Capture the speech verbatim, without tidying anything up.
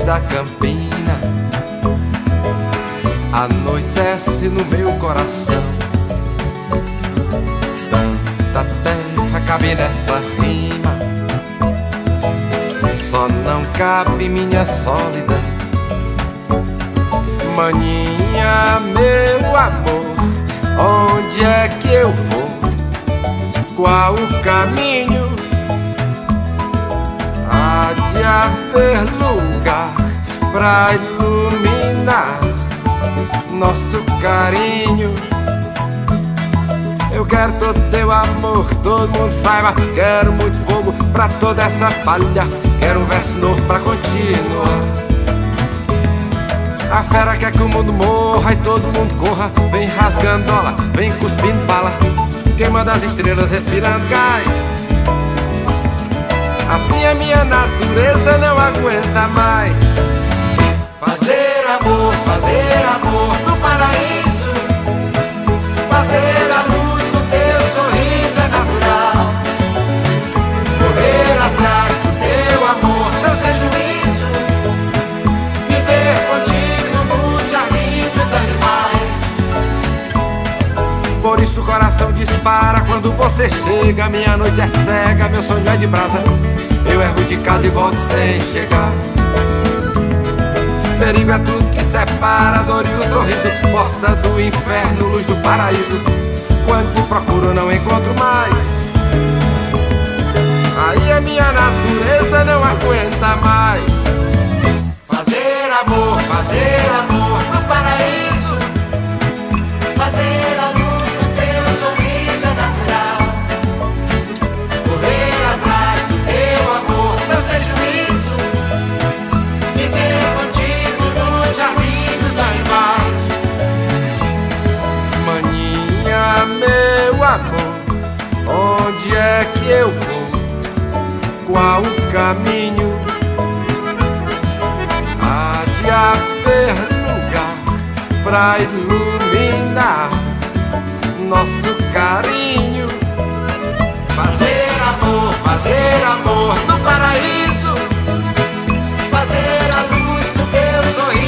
da campina anoitece no meu coração. Tanta terra cabe nessa rima, só não cabe minha solidão. Maninha, meu amor, onde é que eu vou? Qual o caminho? Há de haver lugar pra iluminar nosso carinho. Eu quero todo teu amor, todo mundo saiba. Quero muito fogo pra toda essa palha. Quero um verso novo pra continuar. A fera quer que o mundo morra e todo mundo corra. Vem rasgando dólar, vem cuspindo bala, queimando as estrelas, respirando gás. Assim a minha natureza não aguenta mais. Fazer amor, fazer amor no paraíso. Fazer a luz do teu sorriso é natural. Correr atrás do teu amor, não ser juízo. Viver contigo no jardim dos animais. Por isso o coração dispara quando você chega. Minha noite é cega, meu sonho é de brasa. Eu erro de casa e volto sem chegar. Perigo é tudo que separa a dor e o sorriso. Porta do inferno, luz do paraíso. Quando te procuro não encontro mais. Aí a minha natureza não aguenta mais. Fazer amor, fazer amor no paraíso. Fazer a luz do teu sorriso é natural. Correr atrás do teu amor, não ser juízo. Viver contigo no jardim dos animais. Maninha, meu amor, onde é que eu vou? Qual o caminho? Há de haver lugar pra iluminar nosso carinho. Fazer amor, fazer amor no paraíso. Fazer a luz do teu sorriso